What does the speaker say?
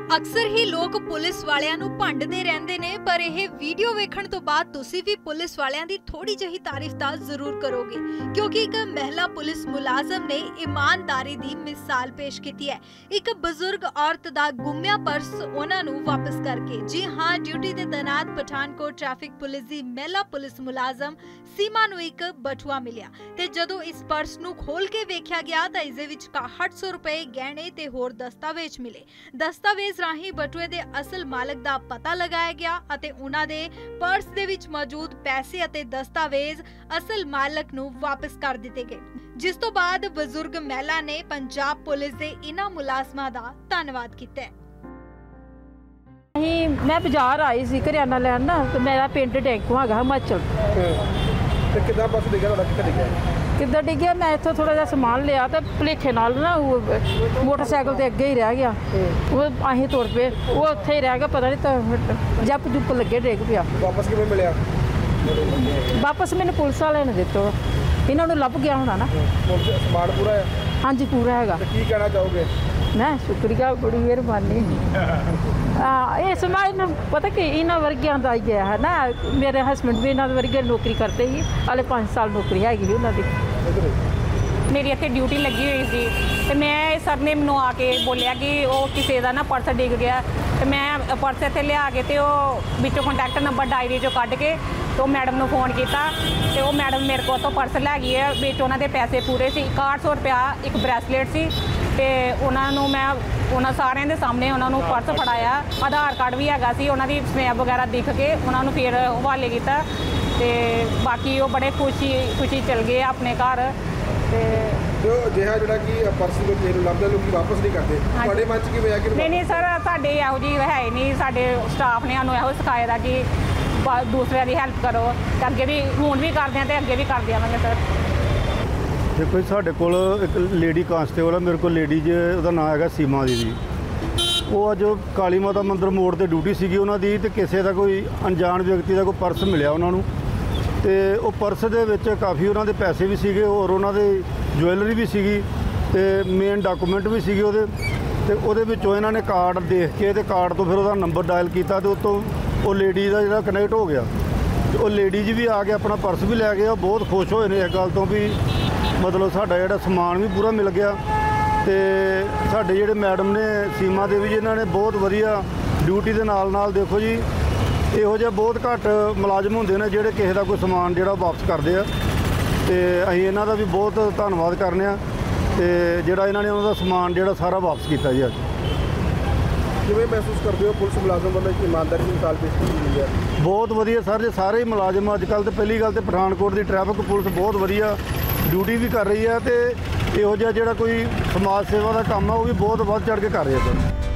अक्सर ही लोग पुलिस वालियां नूं भंडदे रहिंदे ने, पर यह वीडियो वेखण तो बाद तुसीं भी पुलिस वालियां दी थोड़ी जही तारीफ तां जरूर करोगे, क्योंकि एक महिला पुलिस मुलाजम ने ईमानदारी दी मिसाल पेश की है। एक बजुर्ग औरत दा गुम्या पर्स उन्हां नूं वापस करके। जी हाँ, ड्यूटी ते तैनात पठानकोट ट्रैफिक पुलिस दी महिला पुलिस मुलाजम सीमा नूं एक बटुआ मिलिया ते जदों इस पर्स नूं खोल के वेख्या गया तां इस दे विच 6100 रुपए गहणे ते होर दस्तावेज मिले। दस्तावेज राही बटुए दे असल मालक दा पता लगाया गया अते उन्हां दे पर्स दे विच मौजूद पैसे अते दस्तावेज असल मालक नूं वापस कर दिते गए, जिस तो बाद बजुर्ग महिला ने पंजाब पुलिस दे इन्हां मुलाजमां दा धन्नवाद कीता है। मैं बाजार आई सी करियाना लैन ना, तो मेरा पिंड डेंकू है हिमाचल। कितना पर्स डिग्गा किद्दां डिग्गिया? मैं इत्थों थोड़ा जिहा समान लिया तो भुलेखे नाल ना मोटरसाइकिल ते अगे ही रह गया। वो असीं तुर पे, वो उत्थे ही रह गया, पता नहीं तो जप जुप लगे डिग पिया। वापस किवें मिलिया? वापस मैंने पुलिस वाले ने दित्ता, इन्हां नूं लभ गया होना ना। समान पूरा है? हाँ जी पूरा है। की कहना चाहोगे? मैं शुक्रिया, बड़ी मेहरबानी। ये समाज में पता कि इन्होंने वर्गियां का ही है ना, मेरे हसबैंड भी इन्होंने वर्गे नौकरी करते ही, हाले 5 साल नौकरी हैगी उन्होंने। मेरी इत्थे ड्यूटी लगी हुई सी ते मैं सर ने मैनूं आके बोलिया कि वो किसी का ना पर्स डिग गया, तो मैं पर्स इत्थे लिया के ते वो विचों कॉन्टैक्ट नंबर डायरी चों कढ के तो मैडम नूं फोन किया, तो वो मैडम मेरे को तो पर्स लै गई है, विच उन्हां दे पैसे पूरे सी, 6100 रुपया एक ब्रैसलेट सी, ते उन्हां नूं मैं उन्हां सारिਆਂ ਦੇ सामने उन्हां नूं पर्स फड़ाया, आधार कार्ड भी हैगा सी, उन्हां दी स्नैप वगैरह दिख के उन्हां नूं फिर हवाले किया, ते बाकी वो बड़े खुशी चल गए अपने घर। ਜਿਹੜਾ ਕਿ पर्स को ਕਿਸੇ ਨੂੰ ਲੱਭਦੇ ਲੋਕੀ ਵਾਪਸ नहीं करते, ਤੁਹਾਡੇ ਮਨ 'ਚ ਕਿਵੇਂ ਆ ਕਿ नहीं सर ਸਾਡੇ ਇਹੋ ਜਿਹੀ ਹੈ ਹੀ ਨਹੀਂ, ਸਾਡੇ ਸਟਾਫ ਨੇ ਸਾਨੂੰ ਇਹੋ ਸਿਖਾਇਆ ਦਾ ਕਿ ਦੂਸਰਿਆਂ ਦੀ ਹੈਲਪ ਕਰੋ, ਤੇ ਅੱਗੇ ਵੀ ਹੁਣ ਵੀ ਕਰਦੇ ਆ ਤੇ ਅੱਗੇ ਵੀ ਕਰਦੇ ਆਵਾਂਗੇ ਸਰ। देखो जी साढ़े कोल एक लेडी कांस्टेबल है, मेरे को लेडी जे ਉਹਦਾ नाम है सीमा दीदी। वो अज काली माता मंदिर मोड़ ते ड्यूटी सीगी उन्हां दी, ते किसी का कोई अनजान व्यक्ति का कोई पर्स मिलिया उन्होंने, तो वो पर्स दे विच काफ़ी उन्हां दे पैसे भी सीगे और उन्हां दे ज्वैलरी भी सीगी, ते मेन डॉकूमेंट भी सीगे उहदे, ते उहदे विचों इन्हां ने कार्ड देख के ते कार्ड तो फिर उहदा नंबर डायल किया, तो उत्तों वो लेडी का जिहड़ा कनैक्ट हो गया, तो वो लेडीज भी आ के अपना पर्स भी लै गए, बहुत खुश होए ने इस गल तो भी मतलब साडा जिहड़ा समान भी पूरा मिल गया, तो साडे जिहड़े मैडम ने सीमा देवी जी इन्होंने बहुत वधिया ड्यूटी के नाल देखो जी इहो जिहा बहुत घੱਟ मुलाजम होंदे ने जिहड़े किसी का कोई समान जिहड़ा वापस करते हैं, तो असीं इन्हां दा भी बहुत धन्नवाद करने आ, ते जिहड़ा इन्हां ने उन्हां दा समान जिहड़ा सारा वापस किया जी। अज किवें महसूस करते हो पुलिस मुलाजम वालों की ईमानदारी की मिसाल पेश की गई है? बहुत वधिया सर जी, सारे ही मुलाजम अजकल तो पहली गल तो पठानकोट की ट्रैफिक पुलिस बहुत वधिया ड्यूटी भी कर रही है, तो इहो जिहा जिहड़ा कोई समाज सेवा का काम है वो भी बहुत वध चढ़ के कर रही है सर।